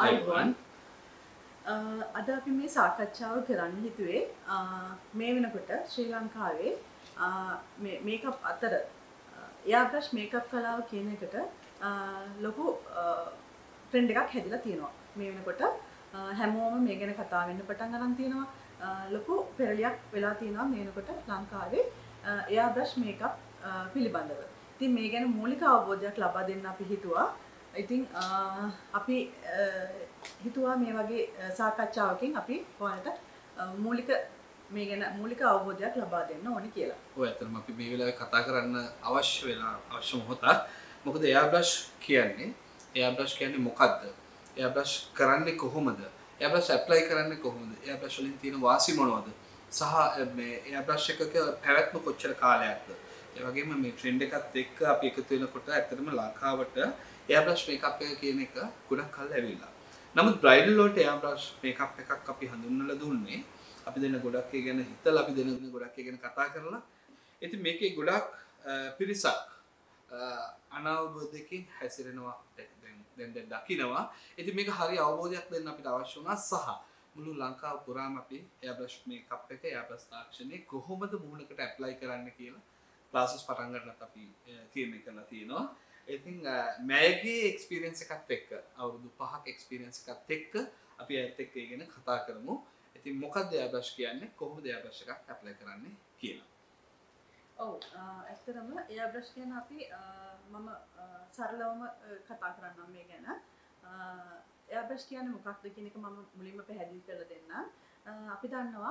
අයිබෝන් අද අපි මේ සාකච්ඡාව කරන්න හිතුවේ මේ වෙනකොට ශ්‍රී ලංකාවේ මේකප් අතර එයාබ්‍රෂ් මේකප් කලාව කියන එකට ලොකු ට්‍රෙන්ඩ් එකක් හැදිලා තියෙනවා. මේ වෙනකොට හැමෝම මේ ගැන කතා වෙන්න පටන් ගන්න තියෙනවා. ලොකු පෙරලියක් වෙලා තියෙනවා මේ වෙනකොට ලංකාවේ එයාබ්‍රෂ් මේකප් පිළිබඳව. ඉතින් මේ ගැන මූලික අවබෝධයක් ලබා දෙන්න අපි හිතුවා. ඉතින් අපි හිතුවා මේ වගේ සාකච්ඡාවකින් අපි ඔයාලට මූලික මේ ගැන මූලික අවබෝධයක් ලබා දෙන්න ඕනේ කියලා. ඔය ඇත්තටම අපි මේ වෙලාවේ කතා කරන්න අවශ්‍ය මොහොතක්. මොකද එයාබ්‍රෂ් කියන්නේ මොකද්ද? එයාබ්‍රෂ් කරන්නේ කොහොමද? එයාබ්‍රෂ් ඇප්ලයි කරන්නේ කොහොමද? එයාබ්‍රෂ් වලින් තියෙන වාසි මොනවද? සහ මේ එයාබ්‍රෂ් එකක පැවැත්ම කොච්චර කාලයක්ද? ඒ වගේම මේ ට්‍රෙන්ඩ් එකත් එක්ක අපි එකතු වෙනකොට ඇත්තටම ලංකාවට එයාබ්‍රෂ් මේකප් එක කියන එක ගොඩක් කල් ඇවිල්ලා. නමුත් බ්‍රයිඩල් වලට එයාබ්‍රෂ් මේකප් එකක් අපි හඳුන්වලා දුන්නේ. අපි දෙන ගොඩක් ඒ ගැන හිතලා අපි දෙන ගොඩක් ඒ ගැන කතා කරලා. ඉතින් මේකේ ගොඩක් පිරිසක් අනවබෝධයකින් හැසිරෙනවා දැන් දකිනවා. ඉතින් මේක හරි අවබෝධයක් දෙන්න අපිට අවශ්‍ය වුණා සහ මුළු ලංකාව පුරාම අපි එයාබ්‍රෂ් මේකප් එක එයාබ්‍රෂ් තාක්ෂණය කොහොමද මුහුණකට ඇප්ලයි කරන්න කියලා ක්ලාසස් පටන් ගන්නත් අපි තීරණය කරලා තියෙනවා. ඉතින් මෑගේ එක්ස්පීරියන්ස් එකත් එක්ක අවුරුදු 5ක එක්ස්පීරියන්ස් එකත් එක්ක අපි ඇත් එක්ක ඉගෙන කතා කරමු. ඉතින් මොකක්ද එයාබ්‍රෂ් කියන්නේ? කොහොමද එයාබ්‍රෂ් එකක් ඇප්ලයි කරන්නේ කියලා. ඔව් ඇත්තටම එයාබ්‍රෂ් කියන අපි මම සරලවම කතා කරන්නම් මේ ගැන. එයාබ්‍රෂ් කියන්නේ මොකක්ද කියන එක මම මුලින්ම පැහැදිලි කරලා දෙන්නම්. අපි දන්නවා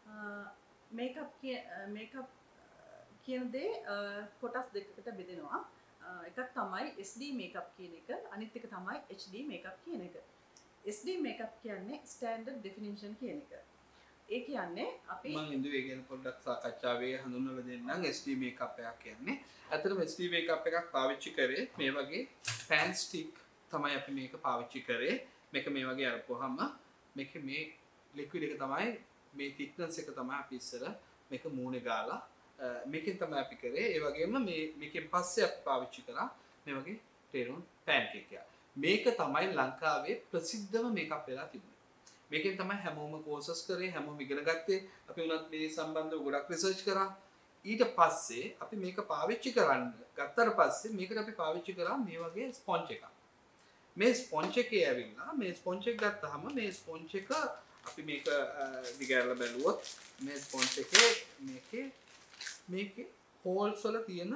මේකප් කියන දේ කොටස් දෙකකට බෙදෙනවා. එකක් තමයි SD මේකප් කියන එක, අනිත් එක තමයි HD මේකප් කියන එක. SD මේකප් කියන්නේ ස්ටෑන්ඩඩ් ඩෙෆිනිෂන් කියන එක. ඒ කියන්නේ අපි මම ඉන්දුවේ ගැන පොඩ්ඩක් සාකච්ඡාවේ හඳුන්වලා දෙන්නම්. SD මේකප් එකක් කියන්නේ ඇත්තටම SD මේකප් එකක් පාවිච්චි කරේ මේ වගේ පෑන් ස්ටික් තමයි අපි මේක පාවිච්චි කරේ. මේක මේ වගේ අරපුවාම මේක මේ ලික්විඩ් එක තමයි මේ thickness එක තමයි අපි ඉස්සර මේක මූණේ ගාලා මේකෙන් තමයි අපි කරේ. ඒ වගේම මේකෙන් පස්සේ අපි පාවිච්චි කරා මේ වගේ ටේරුන් පෑන්කේක් එක. මේක තමයි ලංකාවේ ප්‍රසිද්ධම මේකප් වෙලා තිබුණේ. මේකෙන් තමයි හැමෝම කෝසස් කරේ, හැමෝම ඉගෙන ගත්තේ. අපි උනත් මේ සම්බන්ධව ගොඩක් රිසර්ච් කරා. ඊට පස්සේ අපි මේක පාවිච්චි කරන්න ගත්තට පස්සේ මේකට අපි පාවිච්චි කරා මේ වගේ ස්පොන්ජ් එකක්. මේ ස්පොන්ජ් එකේ ඇවිල්ලා මේ ස්පොන්ජ් එක ගත්තාම මේ ස්පොන්ජ් එක අපි මේක දිගහැරලා බැලුවොත් මේ ස්පොන්ජ් එකේ මේකේ හෝල්ස් වල තියෙන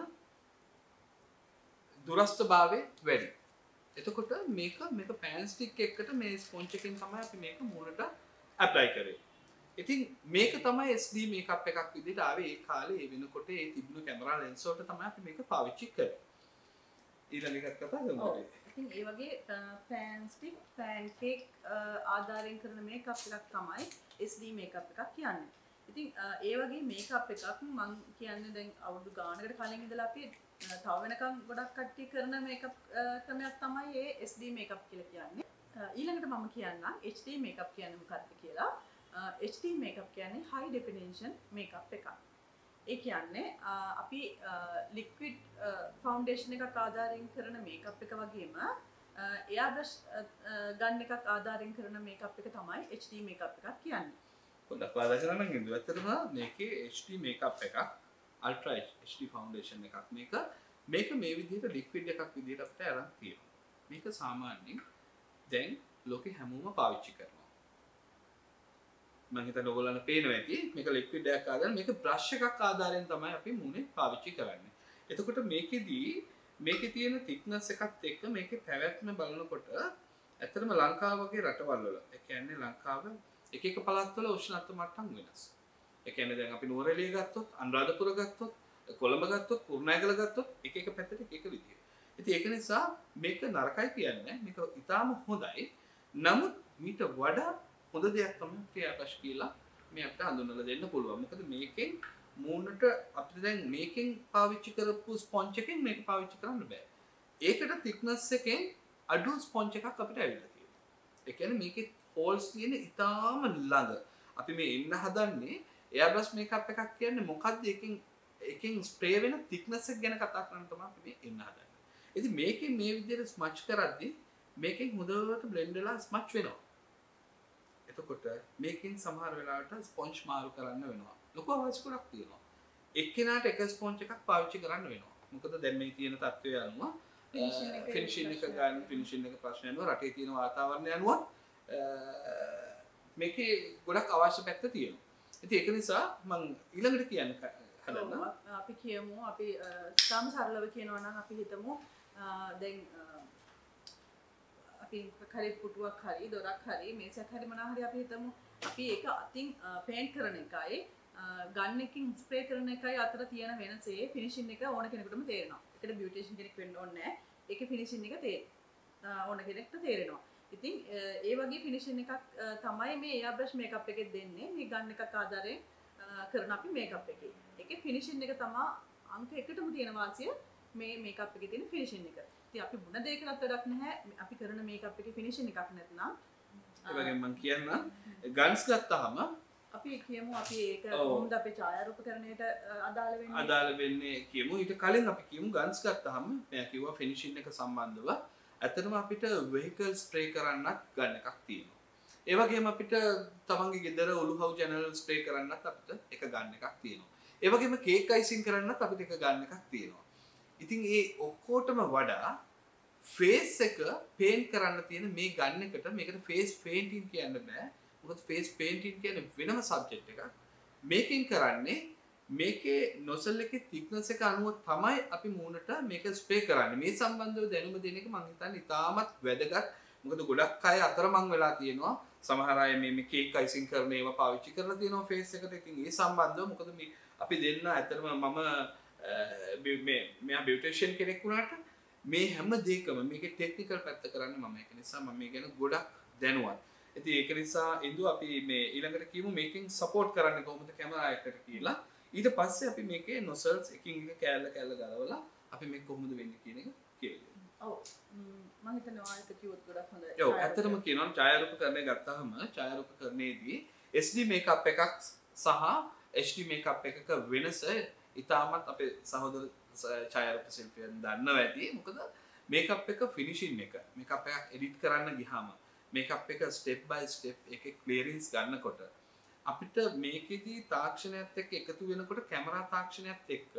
දුරස්ථභාවය වැඩි. එතකොට මේක පෑන් ස්ටික් එකකට මේ ස්පොන්ජ් එකෙන් තමයි අපි මේක මූණට ඇප්ලයි කරේ. ඉතින් මේක තමයි SD මේකප් එකක් විදිහට ආවේ ඒ කාලේ ඒ වෙනකොට ඒ තිබුණු කැමරා ලෙන්ස් වලට තමයි අපි මේක පාවිච්චි කරේ. ඊළඟ එකක් කතා කරමු. ඉතින් ඒ වගේ පෑන් ස්ටික්, පෑන්කේක් ආධාරයෙන් කරන මේකප් එකක් තමයි SD මේකප් එකක් කියන්නේ. ඉතින් ඒ වගේ මේකප් එකක් මම කියන්නේ දැන් අවුරුදු ගානකට කලින් ඉඳලා අපි තව වෙනකම් ගොඩක් කට්ටිය කරන මේකප් ක්‍රමයක් තමයි මේ SD මේකප් කියලා කියන්නේ. ඊළඟට මම කියන්නම් HD මේකප් කියන්නේ මොකක්ද කියලා. HD මේකප් කියන්නේ high definition මේකප් එකක්. ඒ කියන්නේ අපි liquid foundation එකක් ආධාරයෙන් කරන මේකප් එක වගේම එයාබ්‍රෂ් ගන් එකක් ආධාරයෙන් කරන මේකප් එක තමයි HD මේකප් එකක් කියන්නේ. පොඩ්ඩක් වාදා කරන්න නේද? ඇත්තටම මේකේ HD මේකප් එකක් අල්ට්‍රා HD ෆවුන්ඩේෂන් එකක් මේක මේ විදිහට ලික්විඩ් එකක් විදිහට අපිට අරන් තියෙනවා. මේක සාමාන්‍යයෙන් දැන් ලෝකේ හැමෝම පාවිච්චි කරනවා. මම හිතන්නේ ඔයගොල්ලන්ට පේනවා ඇති මේක ලික්විඩ් එකක් ආදාන මේක බ්‍රෂ් එකක් ආදාරයෙන් තමයි අපි මුනේ පාවිච්චි කරන්නේ. එතකොට මේකේ තියෙන thickness එකත් එක්ක මේකේ පැවැත්ම බලනකොට ඇත්තටම ලංකාව වගේ රටවල් වල ඒ කියන්නේ ලංකාව එක පළාත් වල උෂ්ණත්ව මට්ටම් වෙනස්. ඒ කියන්නේ දැන් අපි නුවරඑළිය ගත්තොත්, අනුරාධපුර ගත්තොත්, කොළඹ ගත්තොත්, කුරුණෑගල ගත්තොත් එක පැත්තට එක විදියට. ඉතින් ඒක නිසා මේක නරකයි කියන්නේ මේක ඉතාම හොඳයි. නමුත් මීට වඩා හොඳ දෙයක් තමයි එයාබ්‍රෂ් කියලා මේ අපිට හඳුන්වලා දෙන්න පුළුවන්. මොකද මේකෙන් මූණට අපිට දැන් මේකෙන් පාවිච්චි කරපු ස්පොන්ජ් එකෙන් මේක පාවිච්චි කරන්න බෑ. ඒකට thickness එකෙන් අඩු ස්පොන්ජ් එකක් අපිට ඇවිල්ලා තියෙනවා. ඒ කියන්නේ මේකේ හෝල්ස් තියෙන ඉතාම ළඟ. අපි මේ එන්න හදන්නේ එයාබ්‍රෂ් මේකප් එකක් කියන්නේ මොකක්ද එකෙන් ස්ප්‍රේ වෙන thickness එක ගැන කතා කරන්න තමයි අපි මේ එන්න හදන්නේ. ඉතින් මේකේ මේ විදිහට ස්මච් කරද්දී මේකෙන් හොඳට බ්ලෙන්ඩ් වෙලා ස්මච් වෙනවා. එතකොට මේකෙන් සමහර වෙලාවට ස්පොන්ජ් මාරු කරන්න වෙනවා. ලොකු අවශ්‍යකමක් තියෙනවා. එක්කෙනාට එක ස්පොන්ජ් එකක් පාවිච්චි කරන්න වෙනවා. මොකද දැන් මේ තියෙන තත්ත්වය අනුව ෆිනිෂින් එක ගන්න ෆිනිෂින් එක ප්‍රශ්න අනුව රටේ තියෙන වාතාවරණය අනුව මේකේ ගොඩක් අවශ්‍ය පැත්ත තියෙනවා. ඉතින් ඒක නිසා මම ඊළඟට කියන්න හදන්න අපි කියමු අපි සාම සරලව කියනවා නම් අපි හිතමු දැන් අපි කරේ පුටුවක් හරි දොරක් හරි මේසයක් හරි මොනවා හරි අපි හිතමු අපි ඒක අතින් පේන්ට් කරන එකයි ගන් එකකින් ස්ප්‍රේ කරන එකයි අතර තියෙන වෙනසේ ෆිනිෂින් එක ඕන කෙනෙකුටම තේරෙනවා. ඒකට බියුටිෂියන් කෙනෙක් වෙන්න ඕනේ නැහැ. ඒකේ ෆිනිෂින් එක ඕන කෙනෙක්ට තේරෙනවා. ඉතින් ඒ වගේ ෆිනිෂින් එකක් තමයි මේ එයා බ්‍රෂ් මේකප් එකේ දෙන්නේ. මේ ගන් එකක් ආධාරයෙන් කරන අපි මේකප් එකේ. ඒකේ ෆිනිෂින් එක තමයි අංක 1ටම තියෙන වාසිය මේ මේකප් එකේ තියෙන ෆිනිෂින් එක. ඉතින් අපි මොන දෙයකටත් වැඩක් නැහැ. අපි කරන මේකප් එකේ ෆිනිෂින් එකක් නැත්නම් ඒ වගේම මම කියන්න ගන්ස් ගත්තාම අපි කියමු අපි ඒක කොහොමද අපේ ඡායාරූපකරණයට අදාළ වෙන්නේ කියමු. ඊට කලින් අපි කියමු ගන්ස් ගත්තාම මම කිව්වා ෆිනිෂින් එක සම්බන්ධව ඇත්තටම අපිට වෙහිකල් ස්ප්‍රේ කරන්නත් ගන්න එකක් තියෙනවා. ඒ වගේම අපිට තමන්ගේ ගෙදර ඔලුහව් ජනරල් ස්ප්‍රේ කරන්නත් අපිට එක ගන්න එකක් තියෙනවා. ඒ වගේම කේක් අයිසින් කරන්නත් අපිට එක ගන්න එකක් තියෙනවා. ඉතින් ඒ ඔක්කොටම වඩා ෆේස් එක පේන්ට් කරන්න තියෙන මේ ගන්න එකට මේකට ෆේස් පේන්ටින් කියන්න බෑ. මොකද ෆේස් පේන්ටින් කියන්නේ වෙනම සබ්ජෙක්ට් එකක්. මේකෙන් කරන්නේ මේකේ නොසල් එකේ thickness එක අනුව තමයි අපි මූණට මේක ස්ප්‍රේ කරන්නේ. මේ සම්බන්ධව දැනුම දෙන එක මම හිතන්නේ ඉතාමත් වැදගත්. මොකද ගොඩක් අය අතරමං වෙලා තියෙනවා. සමහර අය මේ කේක් අයිසින් කරන ඒවා පාවිච්චි කරලා තියෙනවා ෆේස් එකට. ඉතින් ඒ සම්බන්ධව මොකද මේ අපි දෙන්න ඇත්තටම මෙයා බියුටිෂියන් කෙනෙක් වුණාට මේ හැම දෙයකම මේකේ ටෙක්නිකල් පැත්ත කරන්නේ මම. ඒක නිසා මම මේ ගැන ගොඩක් දැනුවත්. ඉතින් ඒක නිසා ඉඳු අපි මේ ඊළඟට කියමු මේකෙන් සපෝට් කරන්නේ කොහොමද කැමරා එකට කියලා. ඊට පස්සේ අපි මේකේ නොසල්ස් එකින් එක කෑල්ල ගලවලා අපි මේක කොහොමද වෙන්නේ කියන එක කියලා. ඔව් මම හිතනවා ඒක කිව්වොත් ගොඩක් හොඳයි. ඔව් ඇත්තටම කියනවා ඡායාරූපකරණය ගත්තාම ඡායාරූපකරණයේදී SD මේකප් එකක් සහ HD මේකප් එකක වෙනස ඉතාමත් අපේ සහෝදර ඡායාරූප ශිල්පියන් දන්නවා ඇති. මොකද මේකප් එක ෆිනිෂින් එක මේකප් එකක් එඩිට් කරන්න ගියාම මේකප් එක ස්ටෙප් බයි ස්ටෙප් එකේ ක්ලියරන්ස් ගන්නකොට අපිට මේකෙදී තාක්ෂණයත් එක්ක එකතු වෙනකොට කැමරා තාක්ෂණයත් එක්ක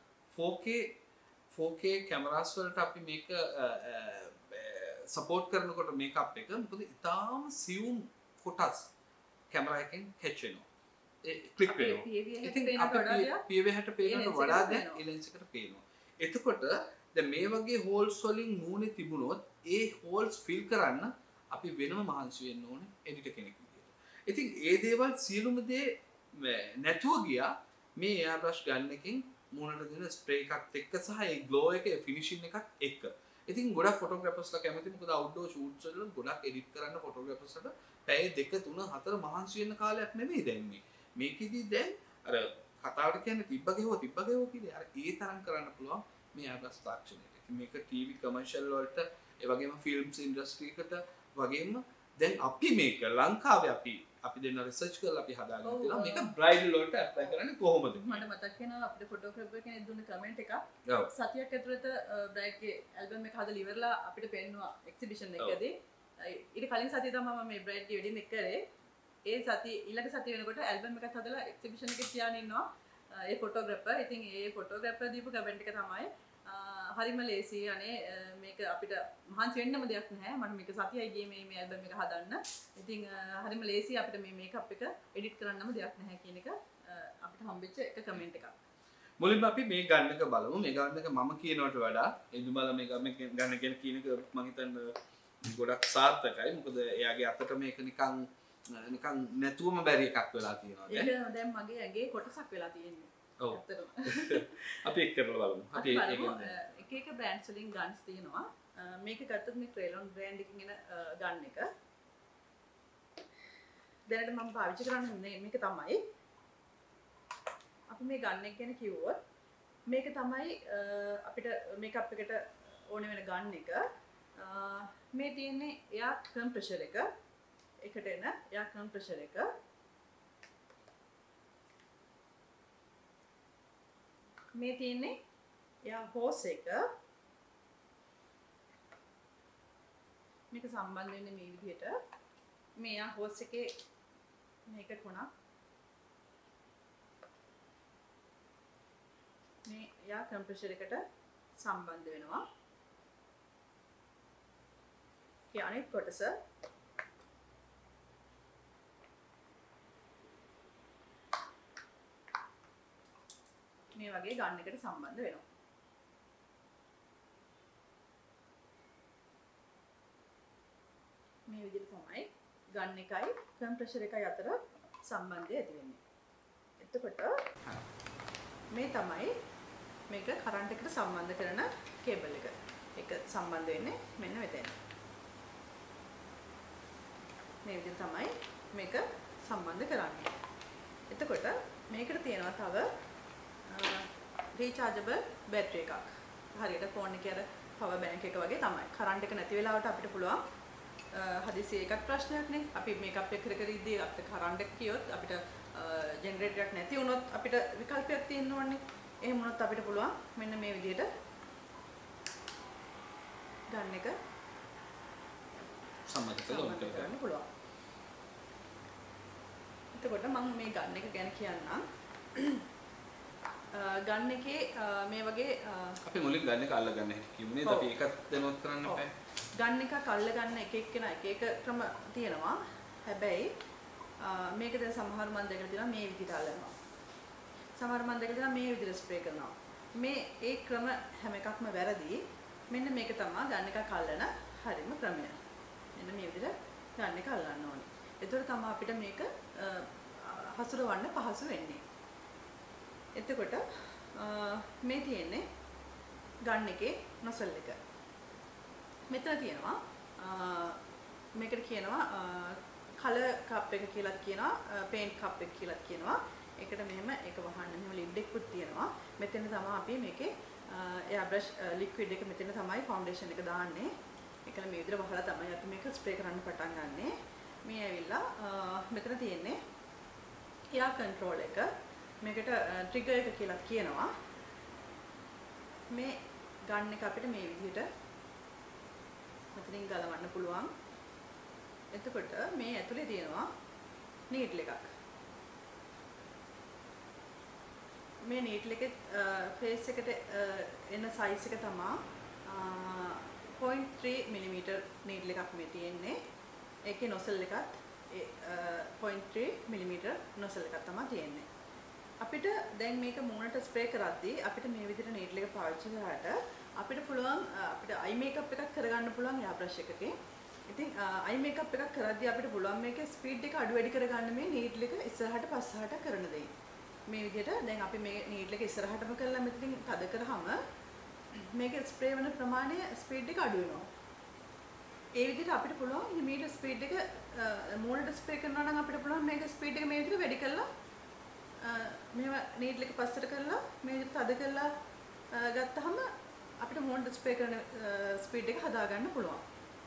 4K කැමරාස් වලට අපි මේක සපෝට් කරනකොට මේකප් එක මොකද ඉතාම සියුම් කොටස් කැමරා එකෙන් කැච් වෙනවා. ඒ ක්ලික් වෙනවා. ඉතින් අපිට PV60 පේනට වඩා දැන් ඒ ලෙන්ස් එකට පේනවා. එතකොට දැන් මේ වගේ හෝල්ස් වලින් මූණේ තිබුණොත් ඒ හෝල්ස් ෆිල් කරන්න අපි වෙනම මහන්සි වෙන්න ඕනේ එඩිටර් කෙනෙක් විදියට. ඉතින් ඒ දේවල් සියලුම දේ නැතුව ගියා මේ එයා බ්‍රෂ් ගන්න එකෙන් මූණට දෙන ස්ප්‍රේ එකත් එක්ක සහ ඒ ග්ලෝ එකේ ෆිනිෂින් එකත් එක්ක. ඉතින් ගොඩක් ෆොටෝග්‍රැෆර්ස්ලා කැමති මොකද අවුට්ඩෝර් ෂූට්ස් වල ගොඩක් එඩිට් කරන්න ෆොටෝග්‍රැෆර්ස්ලාට පැය 2 3 4 මහන්සි වෙන්න කාලයක් නෙමෙයි දැන් මේ. මේකෙදි දැන් අර කතාවට කියන්නේ තිබ්බ ගෙවෝ කියන්නේ අර ඒ තරම් කරන්න පුළුවන් මේ ආබස් තාක්ෂණයට. ඉතින් මේක ටීවී කමර්ෂල් වලට ඒ වගේම ෆිල්ම්ස් ඉන්ඩස්ට්‍රි එකට වගේම දැන් අපි මේක ලංකාවේ අපි දෙන්න රිසර්ච් කරලා අපි හදාගෙන තියෙනවා මේක බ්‍රයිඩල් වලට ඇප්ලයි කරන්නේ කොහොමද මට මතක් වෙනවා අපේ ෆොටෝග්‍රැෆර් කෙනෙක් දුන්න කමෙන්ට් එකක් සතියක් ඇතුළත බ්‍රයිඩ්ගේ ඇල්බම් එක හදලා ඉවරලා අපිට පෙන්නුවා එක්සිබිෂන් එකකදී ඊට කලින් සතිය තමයි මම මේ බ්‍රයිඩ්ගේ වෙඩින් එක කරේ ඒ සතිය ඊළඟ සතිය වෙනකොට ඇල්බම් එකක් හදලා එක්සිබිෂන් එකේ තියාගෙන ඉන්නවා ඒ ෆොටෝග්‍රැෆර් ඉතින් ඒ ෆොටෝග්‍රැෆර් දීපු කමෙන්ට් එක තමයි හරිම ලේසි අනේ මේක අපිට මහන්සි වෙන්නම දෙයක් නැහැ මම මේක සතියයි ගියේ මේ ඇල්බම් එක හදන්න. ඉතින් හරිම ලේසි අපිට මේ මේකප් එක එඩිට් කරන්නම දෙයක් නැහැ කියන එක අපිට හම්බෙච්ච එක කමෙන්ට් එකක්. මුලින්ම අපි මේ ගන්න එක බලමු. මේ ගන්න එක මම කියනවට වඩා ඉදුමල මේ ගන්න කියන කියන එක මම හිතන්නේ ගොඩක් සාර්ථකයි. මොකද එයාගේ අතට මේක නිකන් නැතුවම බැරි එකක් වෙලා තියෙනවා දැන්. ඒක දැන් මගේ ඇඟේ කොටසක් වෙලා තියෙන්නේ. ඔව්. අපි ඒක කරලා බලමු. අපි එක බ්‍රෑන්ඩ්ස් වලින් ගන්ස් තියෙනවා. මේක ගත්තොත් මේ ක්‍රේලොන් බ්‍රෑන්ඩ් එකකින් එන ගන් එක. දැනට මම පාවිච්චි කරන්නේ මේක තමයි. අපි මේ ගන් එක ගැන කිව්වොත් මේක තමයි අපිට මේකප් එකට ඕනේ වෙන ගන් එක. මේ තියෙන්නේ එයා කම්ප්‍රෙෂර් එක. එකට එන එයා කම්ප්‍රෙෂර් එක. මේ තියෙන්නේ එයා හෝස් එක. මේක සම්බන්ධ වෙන්නේ මේ විදිහට. මේ යා හෝස් එකේ මේක කොනක්. මේ යා කම්ප්‍රෙසර් එකට සම්බන්ධ වෙනවා. ඒ අනිත් කොටස මේ වගේ ගන් එකට සම්බන්ධ වෙනවා. මේ විදිහට තමයි ගන් එකයි කම්ප්‍රෙසර් එකයි අතර සම්බන්ධය ඇති වෙන්නේ. එතකොට මේ තමයි මේක කරන්ට් එකට සම්බන්ධ කරන කේබල් එක. ඒක සම්බන්ධ වෙන්නේ මෙන්න මෙතන. මේ විදිහට තමයි මේක සම්බන්ධ කරන්නේ. එතකොට මේකට තියෙනවා තව රීචාර්ජබල් බැටරි එකක්. හරියට ෆෝන් එකේ අර පවර් බැංක් එක වගේ තමයි. කරන්ට් එක නැති වෙලාවට අපිට පුළුවන් හදිසියෙ එකක් ප්‍රශ්නයක් නේ. අපි මේකප් එක කර ඉද්දී අපිට කරන්ට් එක කියොත් අපිට ජෙනරේටර් එකක් නැති වුණොත් අපිට විකල්පයක් තියෙන්න ඕනේ. එහෙම වුණොත් අපිට පුළුවන් මෙන්න මේ විදිහට ගන්න එක සම්මත කරගන්න පුළුවන්. එතකොට මම මේ ගන්න එක ගැන කියන්නම්. ගන්න එකේ මේ වගේ අපි මුලින් ගන්න එක අල්ලගන්න හැටි කිව්වේ නේද? අපි ඒකත් දැනුවත් කරන්න බෑ. ගන්න එකක් අල්ලගන්න එක එක්කෙනා එක එක ක්‍රම තියෙනවා. හැබැයි මේක දැන් සමහර මන් දෙකලා තියෙනවා මේ විදිහට අල්ලනවා. සමහර මන් දෙකලා තියෙනවා මේ විදිහට ස්ප්‍රේ කරනවා. මේ ඒ ක්‍රම හැම එකක්ම වැරදි. මෙන්න මේක තමයි ගන්න එකක් අල්ලන හරිම ක්‍රමය. මෙන්න මේ විදිහට ගන්න එක අල්ලන්න ඕනේ. ඒතකොට තමයි අපිට මේක හසුරවන්න පහසු වෙන්නේ. එතකොට මේ තියෙන්නේ ගන්න එකේ නොසල් එක. මෙතන තියෙනවා මේකට කියනවා කලර් කප් එක කියලා කියනවා පේන්ට් කප් එක කියලා කියනවා. ඒකට මෙහෙම ඒක වහන්න මෙහෙම ලිඩ් එකකුත් තියෙනවා. මෙතන තමයි අපි මේකේ එයා බ්‍රෂ් ලික්විඩ් එක මෙතන තමයි ෆවුන්ඩේෂන් එක දාන්නේ. ඒකල මේ විදිහට වහලා තමයි අපි මේක ස්ප්‍රේ කරන්න පටන් ගන්නෙ. මේ ඇවිල්ලා මෙතන තියෙන්නේ එයා කන්ට්‍රෝල් එක. මේකට ට්‍රිගර් එක කියලා කියනවා. මේ ගන්න එක අපිට මේ විදිහට මෙතනින් ගලවන්න පුළුවන්. එතකොට මේ ඇතුලේ තියෙනවා නීඩල් එකක්. මේ නීඩල් එකේ ෆේස් එකට එන සයිස් එක තමයි 0.3 mm නීඩල් එකක් මේ තියෙන්නේ. ඒකේ නොසල් එකත් 0.3 mm නොසල් එකක් තමයි තියෙන්නේ. අපිට දැන් මේක මූණට ස්ප්‍රේ කරද්දී අපිට මේ විදිහට නීඩල් එක පාවිච්චි කරාට අපිට පුළුවන් අපිට අයි මේකප් එකක් කරගන්න පුළුවන් එයා බ්‍රෂ් එකකින්. ඉතින් අයි මේකප් එකක් කරද්දී අපිට පුළුවන් මේකේ ස්පීඩ් එක අඩු වැඩි කරගන්න මේ නීඩල් එක ඉස්සරහට පස්සහට කරන දෙයි. මේ විදිහට දැන් අපි මේ නීඩල් එක ඉස්සරහටම කරලා මෙතනින් තද කරාම මේකේ ස්ප්‍රේ වෙන ප්‍රමාණය ස්පීඩ් එක අඩු වෙනවා. ඒ විදිහට අපිට පුළුවන් ඉමීඩියට් ස්පීඩ් එක මූණට ස්ප්‍රේ කරනවා නම් අපිට පුළුවන් මේක ස්පීඩ් එක මේ විදිහට වැඩි කරලා මේව නීඩල් එක පස්සට කරලා මේ විදිහට තද කරලා ගත්තාම අපිට මූණට ස්ප්‍රේ කරන ස්පීඩ් එක හදා ගන්න පුළුවන්.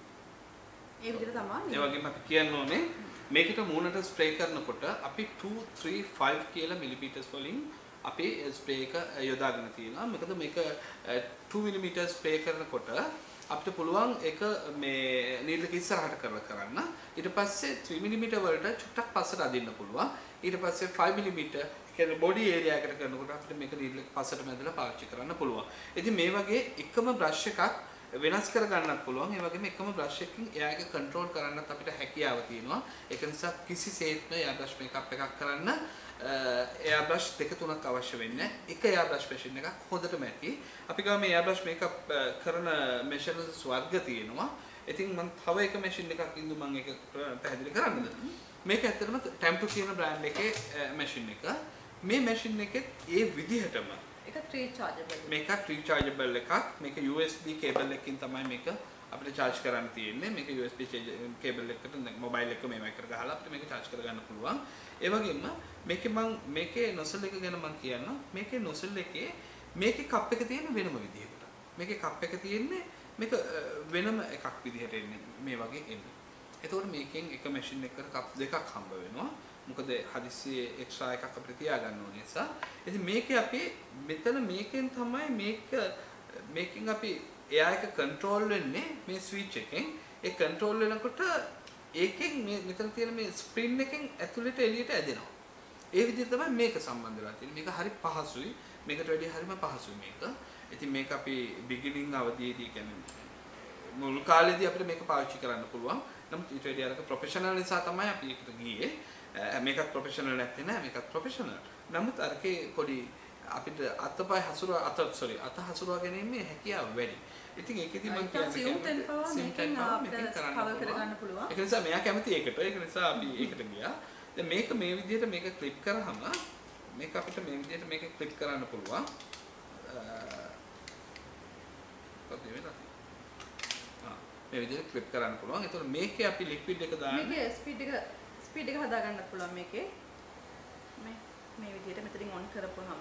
ඒ විදිහට තමයි. ඒ වගේම අපි කියන්න ඕනේ මේකට මූණට ස්ප්‍රේ කරනකොට අපි 2 3 5 කියලා මිලිමීටර්ස් වලින් අපි ස්ප්‍රේ එක යොදාගෙන තියෙනවා. මොකද මේක 2 මිලිමීටර් ස්ප්‍රේ කරනකොට අපිට පුළුවන් ඒක මේ නීඩල් එක ඉස්සරහට කරන්න. ඊට පස්සේ 3 මිලිමීටර් වලට චුට්ටක් පස්සට අදින්න පුළුවන්. ඊට පස්සේ 5 මිලිමීටර් කියන්නේ බොඩි ඒරියා එකට කරනකොට අපිට මේක නීඩල් එක පස්සට මැදලා පාවිච්චි කරන්න පුළුවන්. ඉතින් මේ වගේ එකම බ්‍රෂ් එකක් වෙනස් කර ගන්නත් පුළුවන්. ඒ වගේම එකම බ්‍රෂ් එකකින් එයා එක කන්ට්‍රෝල් කරන්නත් අපිට හැකියාව තියෙනවා. ඒක නිසා කිසිසේත්ම එයා බ්‍රෂ් මේකප් එකක් කරන්න එයා බ්‍රෂ් දෙක තුනක් අවශ්‍ය වෙන්නේ නැහැ. එක එයා බ්‍රෂ් මැෂින් එකක් හොඳටම ඇති. අපි ගාව මේ එයා බ්‍රෂ් මේකප් කරන මෙෂර්ස් වර්ග තියෙනවා. ඉතින් මම තව එක මැෂින් එකක් ඉදු මම ඒක පැහැදිලි කරන්නද? මේක ඇත්තටම ටැම්පු කියන බ්‍රෑන්ඩ් එකේ මැෂින් එක. මේ මැෂින් එකෙත් ඒ විදිහටම ඒක රීචාර්ජබල්. මේක රීචාර්ජබල් එකක්. මේක USB කේබල් එකකින් තමයි මේක අපිට charge කරන්න තියෙන්නේ. මේක USB කේබල් එකකට මොබයිල් එක මේව එකට ගහලා අපිට මේක charge කරගන්න පුළුවන්. ඒ වගේම මේකේ නොසල් එක ගැන මම කියන්නම්. මේකේ නොසල් එකේ මේකේ කප් එක තියෙන වෙනම විදිහකට. මේකේ කප් එක තියෙන්නේ මේක වෙනම එකක් විදිහට එන්නේ මේ වගේ එන්නේ. එතකොට මේකෙන් එක මැෂින් එකකට කප් දෙකක් හම්බ වෙනවා. මොකද හදිස්සියේ එක්ස්ට්‍රා එකක් අපිට තියාගන්න ඕන නිසා. ඉතින් මේකේ අපි මෙතන මේකෙන් තමයි මේකෙන් අපි එයා එක කන්ට්‍රෝල් වෙන්නේ මේ ස්විච් එකෙන්. ඒ කන්ට්‍රෝල් වෙනකොට ඒකෙන් මේ මෙතන තියෙන මේ ස්ප්‍රින් එකෙන් ඇතුළට එළියට ඇදෙනවා. ඒ විදිහට තමයි මේක සම්බන්ධ වෙලා තියෙන්නේ. මේක හරි පහසුයි. මේකට වැඩිය හරිම පහසුයි මේක. ඉතින් මේක අපි බිගිනින් අවදීදී කියන්නේ මුල් කාලේදී අපිට මේක පාවිච්චි කරන්න පුළුවන්. නමුත් ඊට වැඩිය අරක ප්‍රොෆෙෂනල් නිසා තමයි අපි ඒකට ගියේ. මේකත් ප්‍රොෆෙෂනල් නැත්තේ නෑ. මේකත් ප්‍රොෆෙෂනල්. නමුත් අරකේ පොඩි අපිට අත හසුරුවා ගැනීමේ හැකියාව වැඩි. ඉතින් ඒකෙදි මම කියන්නේ මේකෙන් කවර් කරගන්න පුළුවන්. ඒක නිසා මෙයා කැමති ඒකට. ඒක නිසා අපි ඒකට ගියා. දැන් මේක මේ විදිහට මේක ක්ලිප් කරාම මේක අපිට මේ විදිහට මේක ක්ලිප් කරන්න පුළුවන්. මේ විදිහට ක්ලිප් කරන්න පුළුවන්. ඒතකොට මේකේ අපි ලික්විඩ් එක දාන්න. මේකේ ස්පීඩ් එක හදා ගන්න පුළුවන් මේකේ. මේ විදිහට මෙතනින් ඔන් කරපුවාම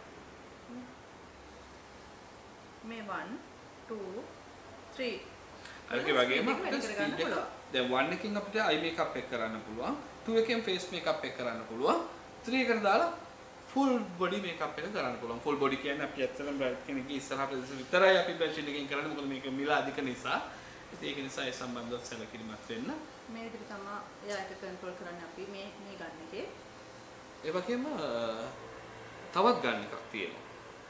මේ 1 2 3 අරගේ වගේම අපිට ස්පීඩ් එක දැන් 1 එකකින් අපිට අයි මේකප් එක කරන්න පුළුවන්. 2 එකෙන් ෆේස් මේකප් එක කරන්න පුළුවන්. 3 එකට දාලා ෆුල් බොඩි මේකප් එක කරන්න පුළුවන්. ෆුල් බොඩි කියන්නේ අපි ඇත්තටම බ්‍රයිට් කෙනෙක්ගේ ඉස්සරහට විතරයි අපි බ්‍රෂින් එකෙන් කරන්නේ. මොකද මේක මිල අධික නිසා. ඒක නිසා ඒ සම්බන්ධව සැලකිලිමත් වෙන්න. මේ විදිහට තමයි එයා එක කන්ට්‍රෝල් කරන්නේ අපි මේ ගන්න එකේ. ඒ වගේම තවත් ගන්න එකක් තියෙනවා.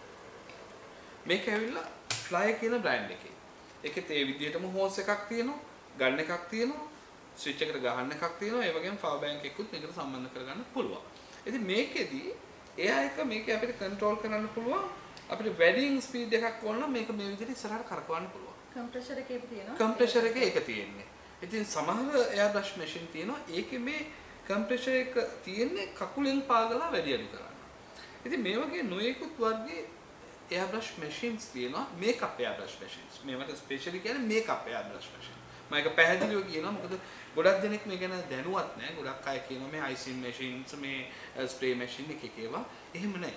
මේක ඇවිල්ලා ෆ්ලයි කියන බ්‍රෑන්ඩ් එකේ. ඒකෙත් ඒ විදිහටම හෝස් එකක් තියෙනවා, ගන්න එකක් තියෙනවා, ස්විච් එකට ගහන්න එකක් තියෙනවා. ඒ වගේම පවර් බැංක් එකකුත් මේකට සම්බන්ධ කරගන්න පුළුවන්. ඉතින් මේකෙදි එයා එක මේක අපිට කන්ට්‍රෝල් කරන්න පුළුවන්. අපිට වැඩියෙන් ස්පීඩ් එකක් ඕන නම් මේක මේ විදිහට ඉස්සරහට කරකවන්න පුළුවන්. කම්ප්‍රෙෂර් එකේ තියෙනවා. කම්ප්‍රෙෂර් එකේ ඒක තියෙන්නේ. ඉතින් සමහර එයා බ්‍රෂ් මැෂින් තියෙනවා. ඒකේ මේ කම්ප්‍රෙෂර් එක තියෙන්නේ කකුලෙන් පාගලා වැඩි අඩු කරන්න. ඉතින් මේ වගේ නොයෙකුත් වර්ගයේ එයා බ්‍රෂ් මැෂින්ස් තියෙනවා. Makeup air brush machines. මේවට ස්පෙෂලි කියන්නේ මේකප් එයා බ්‍රෂ් මැෂින්. මම ඒක පැහැදිලිව කියනවා. මොකද ගොඩක් දෙනෙක් මේ ගැන දැනුවත් නැහැ. ගොඩක් අය කියනවා මේ අයිසින් මැෂින්ස්, මේ ස්ප්‍රේ මැෂින් එක ඒවා. එහෙම නැහැ.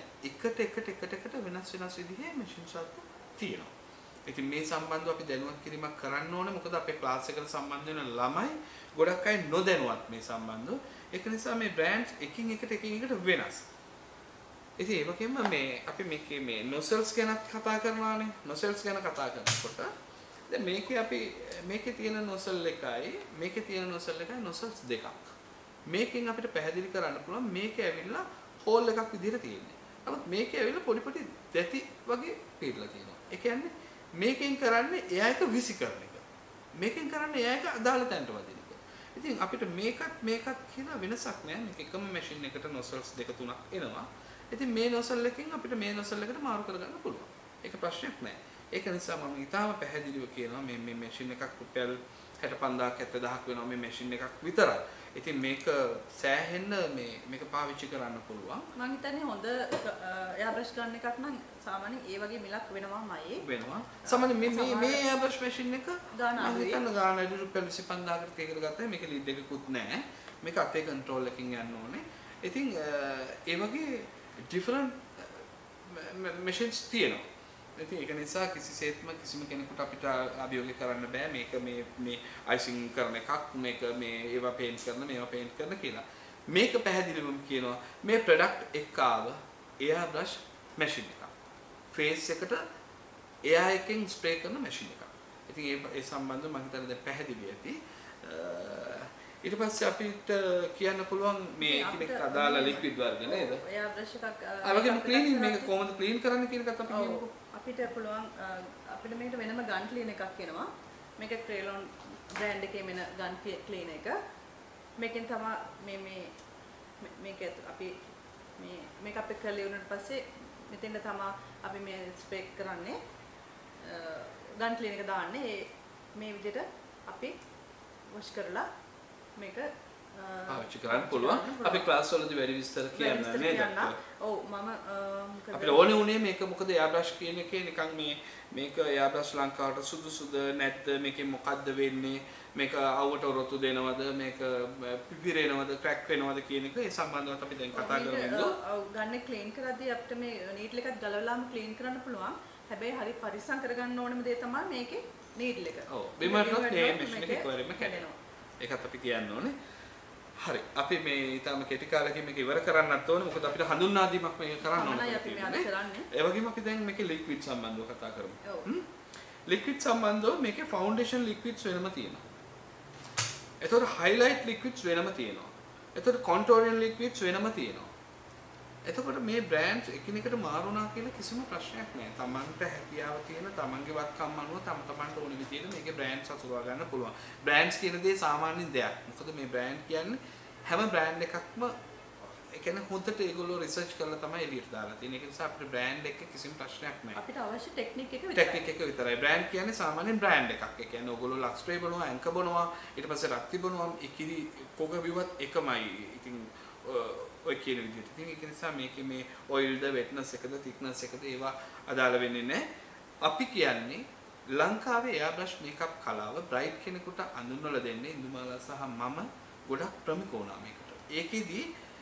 එකට වෙනස් විදිහේ මැෂින්ස් තියෙනවා. ඉතින් මේ සම්බන්ධව අපි දැනුවත් කිරීමක් කරන්න ඕනේ. මොකද අපේ ක්ලාස් එකට සම්බන්ධ වෙන ළමයි ගොඩක් අය නොදැනුවත් මේ සම්බන්ධව. ඒක නිසා මේ බ්‍රෑන්ඩ්ස් එකින් එකට වෙනස්. ඉතින් ඒ වගේම මේ අපි මේ නොසල්ස් ගැන කතා කරනවානේ. නොසල්ස් ගැන කතා කරනකොට දැන් මේකේ තියෙන නොසල් එකයි මේකේ තියෙන නොසල් එකයි නොසල්ස් දෙකක්. මේකෙන් අපිට පැහැදිලි කරන්න පුළුවන් මේක ඇවිල්ලා හෝල් එකක් විදිහට තියෙන්නේ. නමුත් මේකේ ඇවිල්ලා පොඩි දැති වගේ පිටලා තියෙනවා. ඒ කියන්නේ මේකෙන් කරන්නේ එයා එක විසි කරන එක. මේකෙන් කරන්නේ එයා එක අදාළ තැනට වදින එක. ඉතින් අපිට මේකත් කියලා වෙනසක් නෑ. මේක එකම මැෂින් එකට නොසල්ස් දෙක තුනක් එනවා. ඉතින් මේ නොසල් එකෙන් අපිට මේ නොසල් එකට මාරු කරගන්න පුළුවන්. ඒක ප්‍රශ්නයක් නෑ. ඒක නිසා මම ඊටාම පැහැදිලිව කියනවා මේ මැෂින් එකක් රුපියල් 65000ක් 70000ක් වෙනවා මේ මැෂින් එකක් විතරයි. ඉතින් මේක සෑහෙන්න මේක පාවිච්චි කරන්න පුළුවන්. මම හිතන්නේ හොඳ එයා බ්‍රෂ් ගන්න එකක් නම් සාමාන්‍යයෙන් ඒ වගේ මිලක් වෙනවාමයි. වෙනවා. සාමාන්‍යයෙන් මේ එයා බ්‍රෂ් මැෂින් එක ගාන අඩු රුපියල් 25000කට එකකට ගත්තා. මේක ලීඩ් එකකුත් නැහැ. මේක අතේ කන්ට්‍රෝල් එකකින් යන්න ඕනේ. ඉතින් ඒ වගේ ඩිෆරන්ට් මැෂින්ස් තියෙනවා. ඉතින් ඒක නිසා කිසිසේත්ම කිසිම කෙනෙකුට අපිට අභියෝග කරන්න බෑ මේක මේ අයිසිං කරන එකක් මේක මේ ඒවා පේන්ට් කරන මේවා පේන්ට් කරන කියලා. මේක පැහැදිලිවම කියනවා මේ ප්‍රොඩක්ට් එක ආව එයා බ්‍රෂ් මැෂින් එකක්. ෆේස් එකට එයා එකෙන් ස්ප්‍රේ කරන මැෂින් එකක්. ඉතින් ඒ සම්බන්ධව මම හිතන්නේ දැන් පැහැදිලි ඇති. ඊට පස්සේ අපිට කියන්න පුළුවන් මේ එකිනෙකට අදාළ ලික්විඩ් වර්ග නේද? එයා බ්‍රෂ් එකක් වගේම ක්ලීනින් මේක කොහොමද ක්ලීන් කරන්න කියන එකත් අපි කියමුකෝ. අපිට පුළුවන් අපිට මේකට වෙනම ගන් ක්ලීන් එකක් එනවා. මේක ක්‍රේලොන් බ්‍රෑන්ඩ් එකේ මෙන ගන් ක්ලීන් එක. මේකෙන් තමයි මේක අපි මේකප් එක කරලා ඉවරනට පස්සේ මෙතෙන්ද තමයි අපි මේ ස්ප්‍රේ කරන්නේ. ගන් ක්ලීන් එක දාන්නේ මේ විදිහට අපි වොෂ් කරලා මේක පාවිච්චි කරන්න පුළුවන්. අපි ක්ලාස් වලදී වැඩි විස්තර කියන්නේ නේද? ඔව් මම අපිට ඕනේ උනේ මේක මොකද එයා බ්‍රෂ් කියන එකේ නිකන් මේක එයා බ්‍රෂ් ලංකාවට සුදුසුද නැත්ද මේකෙන් මොකද්ද වෙන්නේ මේක අවුවට රොතු දෙනවද මේක පිපිරෙනවද ක්‍රැක් වෙනවද කියන එක ඒ සම්බන්ධව අපි දැන් කතා කරමු. ඔව් ගන්න ක්ලීන් කරද්දී අපිට මේ නීඩල් එකත් ගලවලාම ක්ලීන් කරන්න පුළුවන්. හැබැයි හරි පරිස්සම් කරගන්න ඕනෙම දේ තමයි මේකේ නීඩල් එක. ඔව් බිමරට මේ මැෂින් එක එකවරම කැඩෙනවා. ඒකත් අපි කියන්න ඕනේ. හරි අපි මේ ඊටම කෙටි කාලෙකින් මේක ඉවර කරන්නත් ඕනේ මොකද අපිට හඳුන්වා දීමක් මේක කරන්න ඕනේ. අපි මේ අද කරන්නේ. ඒ වගේම අපි දැන් මේකේ ලික්විඩ් සම්බන්ධව කතා කරමු. ලික්විඩ් සම්බන්ධව මේකේ ෆවුන්ඩේෂන් ලික්විඩ්ස් වෙනම තියෙනවා. එතකොට highlight liquids වෙනම තියෙනවා. එතකොට contouring liquids වෙනම තියෙනවා. එතකොට මේ බ්‍රෑන්ඩ්ස් එකිනෙකට මාරු වුණා කියලා කිසිම ප්‍රශ්නයක් නැහැ. තමන්ට හැකියාව තියෙන තමන්ගේ වත්කම් අනුව තමන්ට ඕන විදිහට මේකේ බ්‍රෑන්ඩ්ස් අසුරවා ගන්න පුළුවන්. බ්‍රෑන්ඩ්ස් කියන දේ සාමාන්‍ය දෙයක්. මොකද මේ බ්‍රෑන්ඩ් කියන්නේ හැම බ්‍රෑන්ඩ් එකක්ම ඒ කියන්නේ හොඳට ඒගොල්ලෝ රිසර්ච් කරලා තමයි එළියට දාලා තියෙන්නේ. ඒක නිසා අපිට බ්‍රෑන්ඩ් එක කිසිම ප්‍රශ්නයක් නැහැ. අපිට අවශ්‍ය ටෙක්නික් එක විතරයි. ටෙක්නික් එක විතරයි. බ්‍රෑන්ඩ් කියන්නේ සාමාන්‍යයෙන් බ්‍රෑන්ඩ් එකක්. ඒ කියන්නේ ඕගොල්ලෝ ලක්ස් ස්ප්‍රේ බොනවා, ඇන්කර් බොනවා, ඊට පස්සේ රත්ති බොනවා, ඉකිරි කොග බිවත් එකමයි. ඉතින් ඔය කියන විදිහට. ඉතින් ඒක නිසා මේකේ මේ ඔයිල්ද, වෙට්නස් එකද, තික්නස් එකද ඒවා අදාළ වෙන්නේ නැහැ. අපි කියන්නේ ලංකාවේ එයාබ්‍රෂ් මේකප් කලාව බ්‍රයිට් කෙනෙකුට අඳුන්වලා දෙන්නේ ඉන්දුමාලා සහ මම ගොඩක් ප්‍රමුඛ වුණා මේකට. ඒකෙදි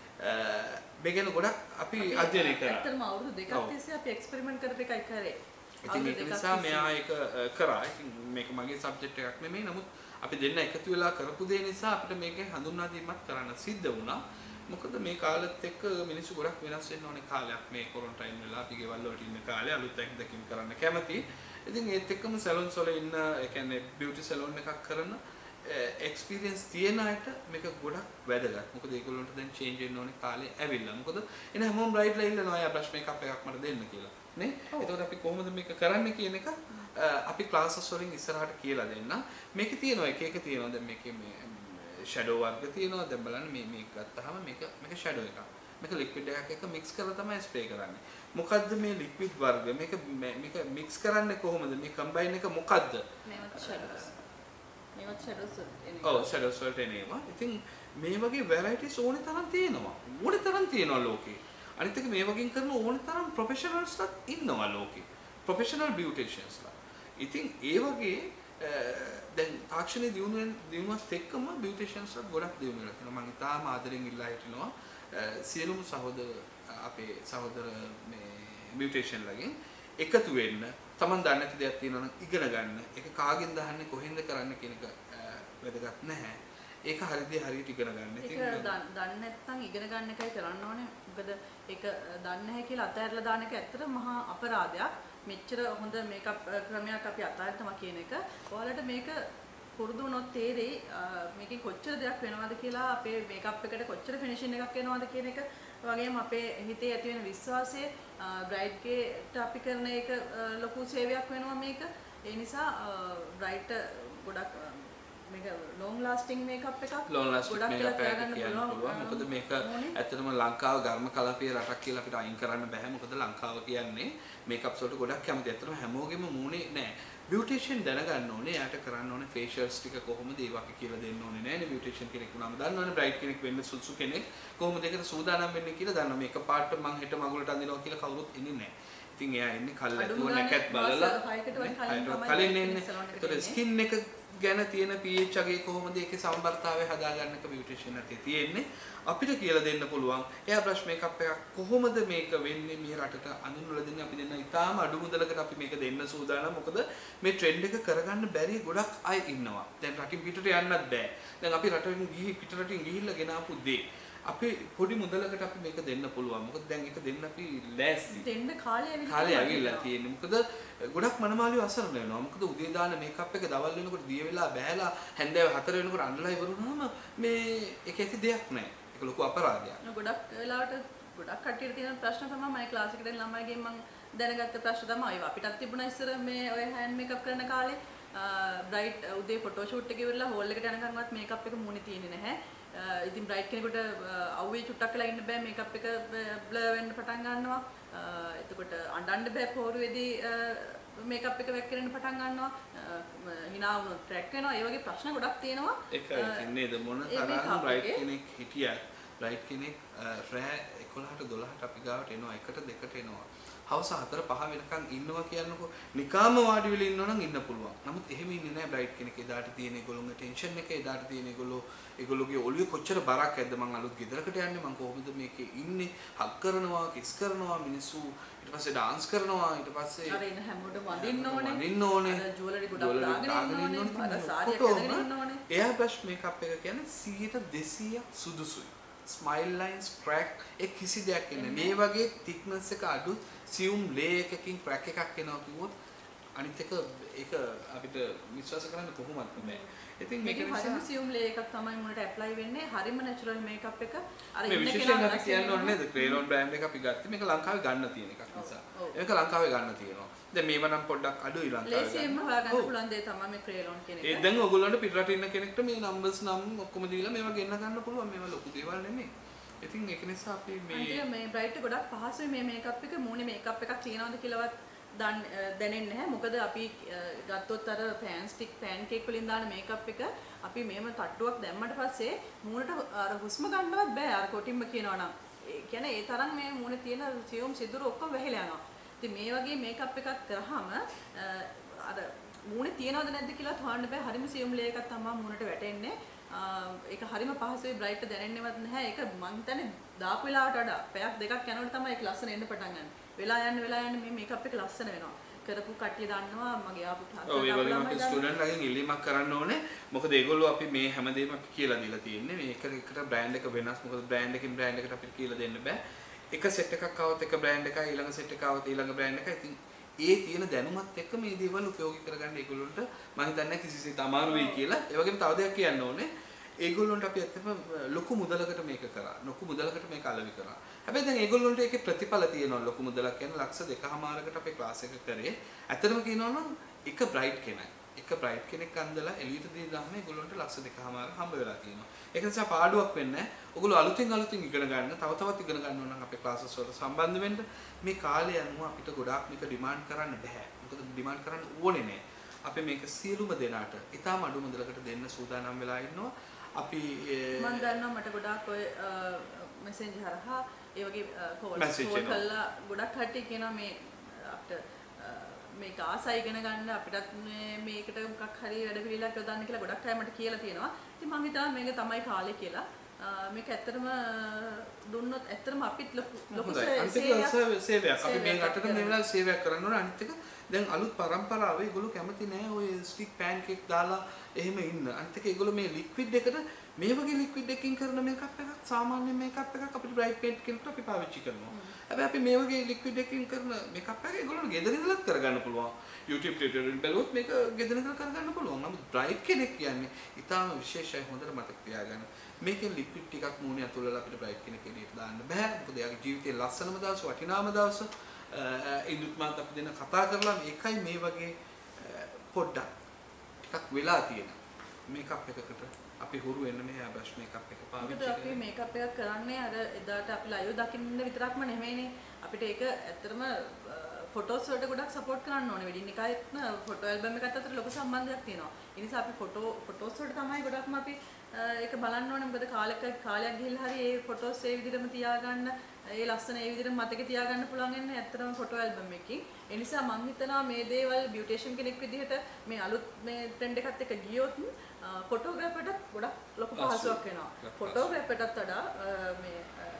මේ ගැන ගොඩක් අපි අධ්‍යයනය කරා. ඇත්තටම අවුරුදු දෙකක් තිස්සේ අපි එක්ස්පෙරිමන්ට් කරපු එකයි කරේ. ඉතින් ඒක නිසා මෙයා ඒක කරා. ඉතින් මේක මගේ සබ්ජෙක්ට් එකක් නෙමෙයි. නමුත් අපි දෙන්න එකතු වෙලා කරපු දේ නිසා අපිට මේකේ හඳුන්වා දීමක් කරන්න සිද්ධ වුණා. මොකද මේ කාලෙත් එක්ක මිනිස්සු ගොඩක් වෙනස් වෙන්න ඕනේ කාලයක්. මේ කොරන්ටයින් වෙලා අපි ගෙවල් වලට ඉන්න කාලේ අලුත් එකකින් කරන්න කැමති. ඉතින් ඒත් එක්කම සැලොන්ස් වල ඉන්න ඒ කියන්නේ බියුටි සැලොන් එකක් කරන එක්ස්පීරියන්ස් තියෙන අයට මේක ගොඩක් වැදගත්. මොකද ඒගොල්ලන්ට දැන් චේන්ජ් වෙන්න ඕනේ කාලේ ඇවිල්ලා. මොකද එන හැමෝම බ්‍රයිට්ලා ඉල්ලනවා යා බ්‍රෂ් මේකප් එකක් මට දෙන්න කියලා. නේ? එතකොට අපි කොහොමද මේක කරන්නේ කියන එක අපි ක්ලාසස් වලින් ඉස්සරහට කියලා දෙන්න. මේකේ තියෙනවා එක තියෙනවා. දැන් මේකේ මේ ෂැඩෝ වර්ග තියෙනවා. දැන් බලන්න මේක ගත්තාම මේක ෂැඩෝ එකක්. මේක ලික්විඩ් එකක් එක්ක මික්ස් කරලා තමයි ස්ප්‍රේ කරන්නේ. මොකද්ද මේ ලික්විඩ් වර්ග? මේක මික්ස් කරන්නේ කොහොමද? මේ කම්බයින් එක මොකද්ද? මේවත් ෂැඩෝස්. මේවත් ෂැඩෝස් එන්නේ. ඔව් ෂැඩෝස් වලට එනවා. ඉතින් මේ වගේ වැරයිටිස් ඕනේ තරම් තියෙනවා. ඕනේ තරම් තියෙනවා ලෝකේ. අනිත් එක මේ වගේ කරන ඕනේ තරම් ප්‍රොෆෙෂනල්ස්ලා ඉන්නවා ලෝකේ. ප්‍රොෆෙෂනල් බියුටිෂියන්ස්ලා. ඉතින් ඒ වගේ දැන් තාක්ෂණයේ දියුණුවත් එක්කම බියුටිෂියන්ස්ලා ගොඩක් දියුණු වෙලා තියෙනවා. මම ඉතාලම ආදරෙන් ඉල්ලා හිටිනවා සියලුම අපේ සහෝදර මේ බියුටිෂියන්ලාගෙන් එකතු වෙන්න. Taman දන්නේ නැති දෙයක් තියෙනවා නම් ඉගෙන ගන්න. ඒක කාගෙන් දහන්නේ කොහෙන්ද කරන්න කියන එක වැදගත් නැහැ. ඒක හරියට ඉගෙන ගන්න. ඒක දන්නේ නැත්නම් ඉගෙන ගන්න එකයි කරන්න ඕනේ. මොකද ඒක දන්නේ නැහැ කියලා අතහැරලා දාන එක ඇත්තට මහා අපරාධයක්. මෙච්චර හොඳ මේකප් ක්‍රමයක් අපි අතහැරතම කියන එක. ඔයාලට මේක පුරුදු වුණොත් තේරෙයි මේකෙන් කොච්චර දෙයක් වෙනවද කියලා අපේ මේකප් එකට කොච්චර ෆිනිෂින් එකක් එනවද කියන එක. වගේම අපේ හිතේ ඇති වෙන විශ්වාසය බ්‍රයිට්ගේට අපි කරන එක ලොකු සේවයක් වෙනවා මේක. ඒ නිසා බ්‍රයිට් ගොඩක් මේක long lasting makeup එකක් long lasting makeup එකක් කියන්න පුළුවන්. මොකද මේක ඇත්තටම ලංකාව ගර්ම කලාපයේ රටක් කියලා අපිට අයින් කරන්න බෑ. මොකද ලංකාව කියන්නේ මේකප්ස් වලට ගොඩක් කැමති. ඇත්තටම හැමෝගෙම මූණේ නෑ. බියුටිෂියන් දැනගන්න ඕනේ. යාට කරන්න ඕනේ ෆේෂියල්ස් ටික කොහොමද ඒවා අපි කියලා දෙන්න ඕනේ නෑනේ. බියුටිෂියන් කෙනෙක් වුණාම දන්නවනේ බ්‍රයිට් කෙනෙක් වෙන්න සුසු කෙනෙක් කොහොමද ඒකට සූදානම් වෙන්නේ කියලා දන්නවා. මේක පාට මං හෙට මගුලට අඳිනවා කියලා කවුරුත් එන්නේ නෑ. ඉතින් එයා එන්නේ කල්ැතුව නැකත් බලලා කලින් එන්නේ. ඒතකොට ස්කින් එක ගැන තියෙන pH අගේ කොහොමද ඒකේ සම්බරතාවය හදාගන්න එක බියුටිෂියන් අතේ තියෙන්නේ. අපිට කියලා දෙන්න පුළුවන් එයා බ්‍රෂ් මේකප් එකක් කොහොමද මේක වෙන්නේ මේ රටට අඳුන්වලා දෙන්නේ. අපි දෙන්න ඉතාලම අඩු මුදලකට අපි මේක දෙන්න සූදානම්. මොකද මේ ට්‍රෙන්ඩ් එක කරගන්න බැරි ගොඩක් අය ඉන්නවා. දැන් රටින් පිටට යන්නත් බෑ. දැන් අපි රටින් පිට රටින් ගිහිල්ලා ගෙනාපු දේ අපි පොඩි මුදලකට අපි මේක දෙන්න පුළුවන්. මොකද දැන් ඒක දෙන්න අපි ලෑස්ති. දෙන්න කාලය ඇවිල්ලා තියෙන්නේ. මොකද ගොඩක් මනමාලියෝ අසරණ වෙනවා. මොකද උදේ දාන මේකප් එක දවල් වෙනකොට දිය වෙලා බෑලා හැන්දෑව 4 වෙනකොට අඬලා ඉවරුනහම මේ ඒක ඇති දෙයක් නෑ. ඒක ලොකු අපරාධයක්. ගොඩක් වෙලාවට ගොඩක් කට්ටියට තියෙන ප්‍රශ්න තමයි මම ක්ලාස් එකට එන ළමයිගෙන් මම දැනගත්ත ප්‍රශ්න තමයි ඒවා. අපිටත් තිබුණා ඉස්සර මේ ඔය හෑන්ඩ් මේකප් කරන කාලේ බ්‍රයිට් උදේ ෆොටෝ ෂූට් එක ඉවරලා හෝල් එකට යනකම්වත් මේකප් එක මූණේ තියෙන්නේ නැහැ. ඉතින් බ්‍රයිට් කෙනෙකුට අවුවේ චුට්ටක් වෙලා ඉන්න බෑ. මේකප් එක බ්ලර් වෙන්න පටන් ගන්නවා. එතකොට අඬන්න බෑ පොරුවේදී මේකප් එක වැක්කිරෙන්න පටන් ගන්නවා. hina වුණොත් ට්‍රැක් වෙනවා. ඒ වගේ ප්‍රශ්න ගොඩක් තියෙනවා. ඒකයි නේද මොන තරම් බ්‍රයිට් කෙනෙක් හිටියත් බ්‍රයිට් කෙනෙක් රෑ 11ට 12ට අපි ගාවට එනවා. 1ට 2ට එනවා. හවස 4 5 වෙනකන් ඉන්නවා කියන්නකො නිකාම වාඩි වෙලා ඉන්නවා නම් ඉන්න පුළුවන්. නමුත් එහෙම ඉන්නේ නැහැ බ්‍රයිට් කෙනෙක්. එදාට තියෙන ඒගොල්ලෝගේ ටෙන්ෂන් එක, එදාට තියෙන ඒගොල්ලෝගේ ඔළුවේ කොච්චර බරක් ඇද්ද. මං අලුත් ගෙදරකට යන්නේ, මං කොහොමද මේකේ ඉන්නේ, හග් කරනවා, කිස් කරනවා මිනිස්සු, ඊට පස්සේ ඩාන්ස් කරනවා, ඊට පස්සේ අර ඉන්න හැමෝටම වඳින්න ඕනේ. වඳින්න ඕනේ. අර ජුවලරි ගොඩක් දාගෙන ඉන්න ඕනේ. අර සාරියක් අඳගෙන ඉන්න ඕනේ. එයා බ්‍රෂ් මේකප් එක කියන්නේ 100% සුදුසුයි. ස්මයිල් ලයින්ස් ක්‍රැක් ඒ කිසි දෙයක් එන්නේ මේ වගේ thickness එක අඩු සියුම් ලේ එකකින් ක්‍රැක් එකක් එනවා කිව්වොත් අනිත් එක ඒක අපිට විශ්වාස කරන්න කොහොමවත් බෑ. ඉතින් මේක මේක නිසා හරිම සියුම් ලේ එකක් තමයි මුණට ඇප්ලයි වෙන්නේ. හරිම නැචරල් මේකප් එක. අර මේ ඉන්න විශේෂයෙන් කෙනා අපි කියන්න ඕනේ නේද? ක්‍රේලොන් බ්‍රෑන්ඩ් එක අපි ගත්තේ මේක ලංකාවේ ගන්න තියෙන එකක් නිසා. මේක ලංකාවේ ගන්න තියෙනවා. දැන් මේව නම් පොඩ්ඩක් අඩුයි ලංකාවේ. ලේසියෙන්ම හොයාගන්න පුළුවන් දේ තමයි මේ ක්‍රේලොන් කියන එක. ඒ දැන් ඔයගොල්ලන්ට පිටරට ඉන්න කෙනෙක්ට මේ නම්බර්ස් නම් ඔක්කොම දීලා මේවා ගෙන්න ගන්න පුළුවන්. මේවා ලොකු දේවල් නෙමෙයි. ඉතින් ඒක නිසා අපි මේ බ්‍රයිට් ගොඩක් පහසුයි මේ මේකප් එක. මූණේ මේකප් එකක් තියනවද කියලාවත් දැනෙන්නේ නැහැ. මොකද අපි ගත්තොත් අර පෑන් ස්ටික් පෑන් කේක් වලින් දාන මේකප් එක අපි මේම තට්ටුවක් දැම්මට පස්සේ මූණට අර හුස්ම ගන්නවත් බෑ. අර කොටින්ම කියනවා නම්. ඒ කියන්නේ ඒ තරම් මේ මූණේ තියෙන සියුම් සිදුරු ඔක්කොම වැහිලා යනවා. ඉතින් මේ වගේ මේකප් එකක් කරාම අර මූණේ තියනවද නැද්ද කියලා හොයන්න බෑ. හරිම සියුම් ලේ එකක් තමයි මූණට වැටෙන්නේ. ඒක හරිම පහසුයි බ්‍රයිට් දැනෙන්නේවත් නැහැ. ඒක මං හිතන්නේ දාපු වෙලාවට වඩා පැයක් දෙකක් යනකොට තමයි ඒක ලස්සන එන්න පටන් ගන්න. වෙලා යන්න මේ මේකප් එක ලස්සන වෙනවා. කරපු කට්ටිය දන්නවා මගේ ආපු තාත්තා. ඔව් ඒ වගේම අපි ස්ටුඩන්ට් ලාගෙන් ඉල්ලීමක් කරන්න ඕනේ. මොකද ඒගොල්ලෝ අපි මේ හැමදේම අපි කියලා දීලා තියෙන්නේ. මේක එකට බ්‍රෑන්ඩ් එක වෙනස්. මොකද බ්‍රෑන්ඩ් එකකින් බ්‍රෑන්ඩ් එකට අපිට කියලා දෙන්න බෑ. එක සෙට් එකක් આવත් එක බ්‍රෑන්ඩ් එකයි ඊළඟ සෙට් එක આવත් ඊළඟ බ්‍රෑන්ඩ් එකයි. ඉතින් ඒ තියෙන දැනුමත් එක්ක මේ දේවල් උපයෝගී කරගන්න ඒගොල්ලොන්ට මම හිතන්නේ කිසිසේත් අමාරු වෙයි කියලා. ඒ වගේම තව දෙයක් කියන්න ඕනේ. ඒගොල්ලොන්ට අපි ඇත්තටම ලොකු මුදලකට මේක කරා. ලොකු මුදලකට මේක අලෙවි කරා. හැබැයි දැන් ඒගොල්ලොන්ට ඒකේ ප්‍රතිඵල තියෙනවා. ලොකු මුදලක් කියන්නේ ලක්ෂ 2.5කට අපේ ක්ලාස් එක කරේ. ඇත්තටම කියනවා නම් එක බ්‍රයිට් කෙනෙක්. එක බ්‍රයිට් කෙනෙක් අන්දලා එළියට දීලාම ඒගොල්ලොන්ට ලක්ෂ 2.5ක් හම්බ වෙලා තියෙනවා. ඒක නිසා පාඩුවක් වෙන්නේ නැහැ. ඔයගොල්ලෝ අලුතින් ඉගෙන ගන්න, තව තවත් ඉගෙන ගන්න ඕන නම් අපේ ක්ලාසස් වලට සම්බන්ධ වෙන්න. මේ කාලය අනුව අපිට ගොඩාක් මේක ඩිමාන්ඩ් කරන්න බෑ. මොකද ඩිමාන්ඩ් කරන්න ඕනේ නැහැ. අපි මේක සියලුම දෙනාට ඊටම අඩු මුදලකට දෙන්න සූදානම් වෙලා ඉන්නවා. අපි මම දන්නවා මට ගොඩාක් ඔය මෙසේජ් හරහා ඒ වගේ කෝල්ස් කළා ගොඩක් කට්ටිය කියනවා මේ අපිට මේක ආසයි ඉගෙන ගන්න අපිටත් මේකට මොකක් හරි වැඩ පිළිවෙලක් යොදන්න කියලා ගොඩක් අය මට කියලා තියෙනවා. ඉතින් මම හිතනවා මේක තමයි කාලේ කියලා. මේක ඇත්තටම දුන්නොත් ඇත්තටම අපිත් ලොකු සේවයක් අපි මේ රටට මේ වෙලාවේ සේවයක් කරන්න ඕන. අනිත් එක දැන් අලුත් පරම්පරාවේ ඒගොල්ලෝ කැමති නෑ ඔය ස්ටික් පෑන් කේක් දාලා එහෙම ඉන්න. අනිත් එක ඒගොල්ලෝ මේ ලික්විඩ් එකට මේ වගේ ලික්විඩ් එකකින් කරන මේකප් එකක් සාමාන්‍ය මේකප් එකක් අපිට බ්‍රයිට් පේන්ට් කෙනෙක්ට අපි පාවිච්චි කරනවා. හැබැයි අපි මේ වගේ ලික්විඩ් එකකින් කරන මේකප් එක ඒගොල්ලෝ ගෙදර ඉඳලත් කරගන්න පුළුවන්. YouTube ටියුටෝරියල් බලුවොත් මේක ගෙදර ඉඳලා කරගන්න පුළුවන්. නමුත් බ්‍රයිට් කෙනෙක් කියන්නේ ඊටාම විශේෂයි. හොඳට මතක තියාගන්න. මේකෙන් ලික්විඩ් ටිකක් මූණේ අතුල්ලලා අපිට බ්‍රයිට් කෙනෙක් එළියට දාන්න බෑ. මොකද එයාගේ ජීවිතේ ලස්සනම දවස් වටිනාම දවස් ඉදුත් මාත් අපි දෙන කතා කරලා මේකයි මේ වගේ පොඩ්ඩක් ටිකක් වෙලා තියෙන මේකප් එකකට අපි හුරු වෙන්න මේ ඇබ්‍රෂ් මේකප් එක පාවිච්චි කරලා අපි මේකප් එකක් කරන්නේ අර එදාට අපි ලයිව් දකින්න විතරක්ම නෙමෙයිනේ අපිට ඒක ඇත්තටම ෆොටෝස් වලට ගොඩක් සපෝට් කරන්න ඕනේ වෙඩින් එකයිත් ෆොටෝ ඇල්බම් එකත් අතර ලොකු සම්බන්ධයක් තියෙනවා. ඒ නිසා අපි ෆොටෝස් වලට තමයි ගොඩක්ම අපි ඒක බලන්න ඕනේ. මොකද කාලයක් ගිහිල්ලා හරි ඒ ෆොටෝස් ඒ විදිහටම තියාගන්න ඒ ලස්සන ඒ විදිහට මතකේ තියාගන්න පුළුවන් වෙන්නේ ඇත්තටම ෆොටෝ ඇල්බම් එකකින්. ඒ නිසා මම හිතනවා මේ දේවල් බියුටිෂියන් කෙනෙක් විදිහට මේ අලුත් මේ ට්‍රෙන්ඩ් එකත් එක්ක ගියොත් ෆොටෝග්‍රැෆර්ටත් ගොඩක් ලොකු පහසුවක් වෙනවා. ෆොටෝග්‍රැෆර්ටත් වඩා මේ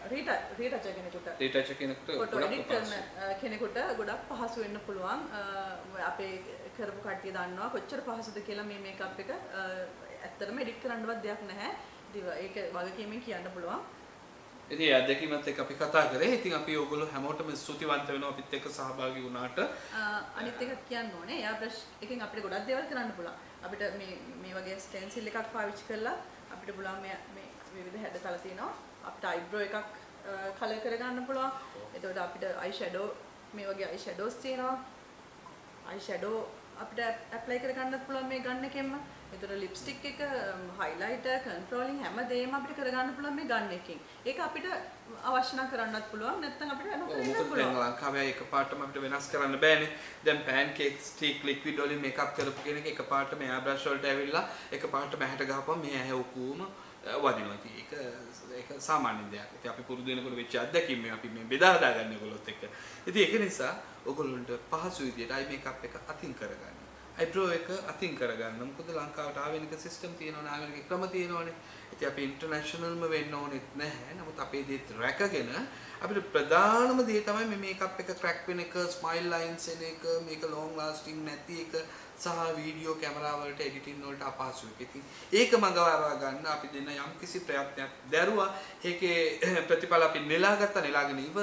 රීටචර් කෙනෙකුට ෆොටෝ එඩිට් කරන කෙනෙකුට ගොඩක් පහසු වෙන්න පුළුවන්. අපේ කරපු කට්ටිය දන්නවා කොච්චර පහසුද කියලා මේ මේකප් එක ඇත්තටම එඩිට් කරන්නවත් දෙයක් නැහැ. ඒක වගකීමෙන් කියන්න පුළුවන්. ඉතින් ඒ අත්දැකීමත් එක්ක අපි කතා කරේ. ඉතින් අපි ඕගොල්ලෝ හැමෝටම ස්තුතිවන්ත වෙනවා අපිත් එක්ක සහභාගී වුණාට. අනිත් එකක් කියන්න ඕනේ. එයා බ්‍රෂ් එකෙන් අපිට ගොඩක් දේවල් කරන්න පුළුවන්. අපිට මේ වගේ ස්ටෙන්සිල් එකක් පාවිච්චි කරලා අපිට පුළුවන් මේ විවිධ හැඩතල තියෙනවා. අපිට අයිබ්‍රෝ එකක් කලර් කරගන්න පුළුවන්. එතකොට අපිට අයි ෂැඩෝ මේ වගේ අයි ෂැඩෝස් තියෙනවා. අයි ෂැඩෝ අපිට ඇප්ලයි කරගන්නත් පුළුවන් මේ ගන්න එකෙන්ම. එතකොට ලිප්ස්ටික් එක හයිලයිටර් කන්ට්‍රෝලින් හැමදේම අපිට කරගන්න පුළුවන් මේ ගන්න එකෙන්. ඒක අපිට අවශ්‍ය නම් කරන්නත් පුළුවන්. නැත්නම් අපිට නොකරන්නත් පුළුවන්. මොකද ලංකාවේ එකපාරටම අපිට වෙනස් කරන්න බෑනේ. දැන් පෑන් කේක් ස්ටික් ලික්විඩ් වලින් මේකප් කරපු කෙනෙක් එකපාරටම එයා බ්‍රෂ් වලට ඇවිල්ලා එකපාරටම ඇහැට ගහපුවම මේ ඇහැ ඔක්කොම වදිනවා. ඉතින් ඒක සාමාන්‍ය දෙයක්. ඉතින් අපි පුරුදු වෙනකොට වෙච්ච අත්දැකීම් මේ අපි මේ බෙදා හදා ගන්න ඒගොල්ලොත් එක්ක. ඉතින් ඒක නිසා ඔයගොල්ලන්ට පහසු විදියට අයි මේකප් එක අතින් කරගන්න. අයිබ්‍රෝ එක අතින් කරගන්න. මොකද ලංකාවට ආවෙනික සිස්ටම් තියෙනවනේ, ආවෙනික ක්‍රම තියෙනවනේ. ඉතින් අපි ඉන්ටර්නැෂනල්ම වෙන්න ඕනෙත් නැහැ. නමුත් අපේ දේත් රැකගෙන අපිට ප්‍රධානම දේ තමයි මේ මේකප් එක ක්‍රැක් වෙන එක, ස්මයිල් ලයින්ස් එන එක, මේක ලොන්ග් ලාස්ටිං නැති එක සහ වීඩියෝ කැමරා වලට එඩිටින් වලට අපහසු එක. ඉතින් ඒක මගවරවා ගන්න අපි දෙන්න යම්කිසි ප්‍රයත්නයක් දැරුවා. ඒකේ ප්‍රතිඵල අපි නෙලාගෙන ඉවරයි.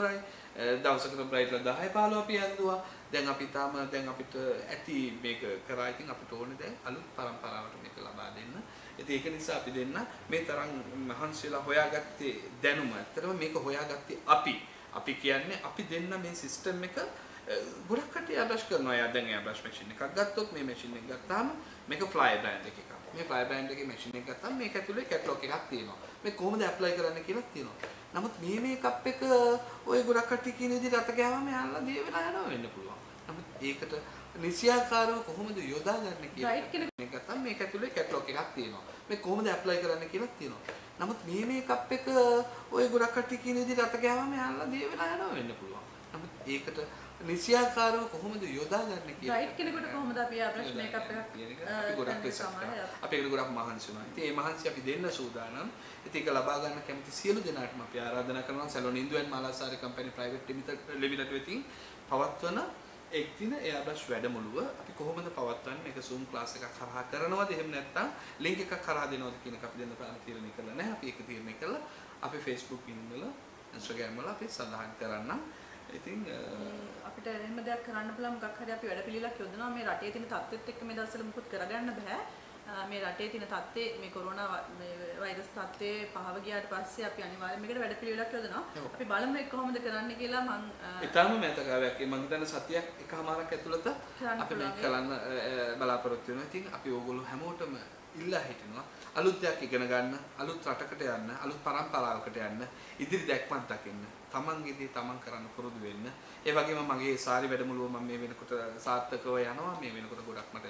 දවසකට බ්‍රයිට්ලා 10 15 අපි ඇඳුවා. දැන් අපි තාම දැන් අපිට ඇති මේක කරා. ඉතින් අපිට ඕනේ දැන් අලුත් පරම්පරාවට මේක ලබා දෙන්න. ඉතින් ඒක නිසා අපි දෙන්න මේ තරම් මහන්සියලා හොයාගත්තේ දැනුම. ඇත්තටම මේක හොයාගත්තේ අපි කියන්නේ අපි දෙන්න මේ සිස්ටම් එක ගොඩක් කට්ටිය අඩ්ජස්ට් කරනවා. එයා දැන් එයා බ්‍රෂ් මැෂින් එකක් ගත්තොත් මේ මැෂින් එක ගත්තාම මේක ෆ්ලයි බ්‍රෑන්ඩ් එකක්. මේ ෆ්ලයි බ්‍රෑන්ඩ් එකේ මැෂින් එක ගත්තාම මේක ඇතුලේ කැටලොග් එකක් තියෙනවා. මේ කොහොමද ඇප්ලයි කරන්න කියලා තියෙනවා. නමුත් මේ මේකප් එක ඔය ගොඩක් කට්ටිය කියන විදිහට අත ගෑවම යාළුවා දිය වෙලා යනවා වෙන්න පුළුවන්. නමුත් ඒකට නිසියාකාරව කොහොමද යොදා ගන්න කියලා මේක ගත්තාම මේක ඇතුලේ කැටලොග් එකක් තියෙනවා. මේ කොහොමද ඇප්ලයි කරන්න කියලා තියෙනවා. නමුත් මේ මේකප් එක ඔය ගොඩක් කට්ටිය කියන විදිහට අත ගෑවම යාළුවා දිය වෙලා යනවා වෙන්න පුළුවන්. නමුත් ඒකට නිසියාකාරව කොහොමද යොදා ගන්න කියලා රයිට් කෙනෙකුට කොහොමද අපි ආප්‍රේෂන් මේකප් එකක් අපි ගොඩක් රිසර්ච් කරා. අපි ඒක ගොඩක් මහන්සි වුණා. ඉතින් මේ මහන්සි අපි දෙන්න සූදානම්. ඉතින් ඒක ලබා ගන්න කැමති සියලු දෙනාටම අපි ආරාධනා කරනවා salon Indu and Malasari company private limited වෙතින් පවත්වන එක් දින එයාබ්‍රෂ් වැඩමුළුව අපි කොහොමද පවත්වන්නේ මේක Zoom ක්ලාස් එකක් කරහා කරනවද එහෙම නැත්නම් ලින්ක් එකක් කරහා දෙනවද කියන එක අපි දෙන්න තීරණය කළා නැහැ. අපි ඒක තීරණය කළා. අපි Facebook පින්වල Instagram වල අපි සඳහන් කරන්නම්. ඉතින් අපිට එහෙම දෙයක් කරන්න පුළුවන් මොකක් හරි අපි වැඩ පිළිලක් යොදනවා මේ රටේ තියෙන තත්ත්වෙත් එක්ක මේ දවස්වල මුකුත් කරගන්න බෑ මේ රටේ තියෙන තත්ත්වේ මේ කොරෝනා වෛරස් තත්ත්වේ පහව ගියාට පස්සේ අපි අනිවාර්යයෙන් මේකට වැඩ පිළිලක් යොදනවා අපි බලමු ඒක කොහොමද කරන්න කියලා මම ඊටාම මතකාවයක් මම හිතන්නේ සතියක් එකමාරක් ඇතුළත අපි මේක කරන්න බලාපොරොත්තු වෙනවා. ඉතින් අපි ඕගොල්ලෝ හැමෝටම ඉල්ලා හිටිනවා අලුත් දෙයක් ඉගෙන ගන්න, අලුත් රටකට යන්න, අලුත් පරම්පරාවකට යන්න, ඉදිරි දැක්මක් දකින්න. තමන්ගේ දේ තමන් කරන්න පුරුදු වෙන්න. ඒ වගේම මගේ සාරි වැඩමුළුව මම මේ වෙනකොට සාර්ථකව යනවා. මේ වෙනකොට ගොඩක් මට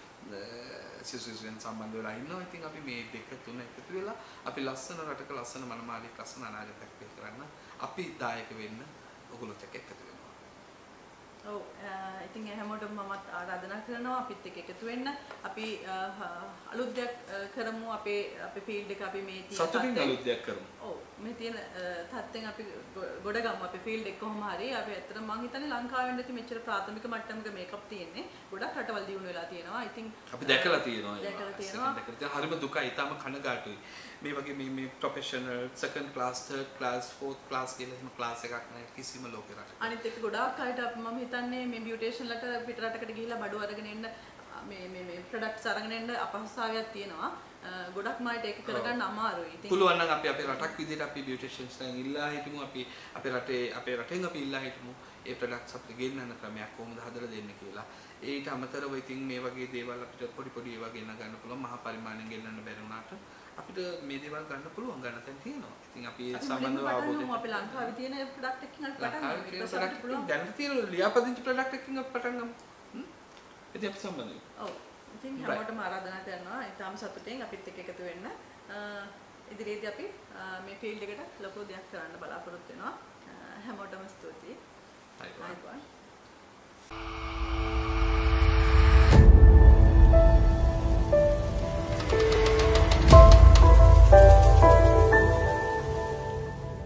සිසුසුන් සම්බන්ධ වෙලා ඉන්නවා. ඉතින් අපි මේ දෙක තුන එකතු වෙලා අපි ලස්සන රටක ලස්සන මනමාලි ලස්සන අනාගතයක් වෙයි කරන්න අපි දායක වෙන්න ඔයගොල්ලොත් එක්ක එකතු වෙනවා. ඔව් ඉතින් හැමෝටම මමත් ආරාධනා කරනවා අපිත් එක්ක එකතු වෙන්න. අපි අලුත් දෙයක් කරමු අපේ ෆීල්ඩ් එක අපි මේ තියෙන සතුටින් අලුත් දෙයක් කරමු. ඔව් මේ තියෙන තත්ත්වෙන් අපි ගොඩ ගමු අපේ ෆීල්ඩ් එක කොහොම හරි අපි ඇත්තටම මම හිතන්නේ ලංකාවේ නැති මෙච්චර ප්‍රාථමික මට්ටමක මේකප් තියෙන්නේ ගොඩක් රටවල් දියුණු වෙලා තියෙනවා. ඉතින් අපි දැකලා තියෙනවා. හරිම දුකයි ඊටම කනගාටුයි. මේ වගේ මේ professional second class third class fourth class කියලා එහෙම ක්ලාස් එකක් නැහැ කිසිම ලෝකෙකට. අනිත් එක්ක ගොඩාක් අයට මම හිතන්නේ මේ බියුටිෂන් ලට පිට රටකට ගිහිල්ලා බඩු අරගෙන එන්න මේ ප්‍රොඩක්ට්ස් අරගෙන එන්න අපහසුතාවයක් තියෙනවා. ගොඩක් මායිට ඒක කරගන්න අමාරුයි. ඉතින් පුළුවන් නම් අපි අපේ රටක් විදිහට අපි බියුටිෂන්ස් ලා ඉල්ලා හිටමු. අපි අපේ රටෙන් අපි ඉල්ලා හිටමු. ඒ ප්‍රොඩක්ට්ස් අපිට ගෙන්නන්න ක්‍රමයක් කොහොමද හදලා දෙන්න කියලා. ඊට අමතරව ඉතින් මේ වගේ දේවල් අපිට පොඩි ඒවා ගෙන්න ගන්න පුළුවන්. මහා පරිමාණයෙන් ගෙන්නන්න බැරි වුණාට අපිට මේ දේවල් ගන්න පුළුවන් ගන්න තැන් තියෙනවා. ඉතින් අපි ඒ සම්බන්ධව අවබෝධය අපි ලංකාවේ තියෙන ප්‍රොඩක්ට් එකකින් අපි පටන් ගමු. දැන් තියෙන ලියාපදිංචි ප්‍රොඩක්ට් එකකින් අපි පටන් ගමු. ඉතින් අපි සම්බන්ධයි. ඔව්. ඉතින් හැමෝටම ආරාධනා කරනවා ඊටාම සතුටින් අපිත් එක්ක එකතු වෙන්න. ඉදිරියේදී අපි මේ ෆීල්ඩ් එකට ලොකු දෙයක් කරන්න බලාපොරොත්තු වෙනවා. හැමෝටම ස්තුතියි. ආයිබෝන්.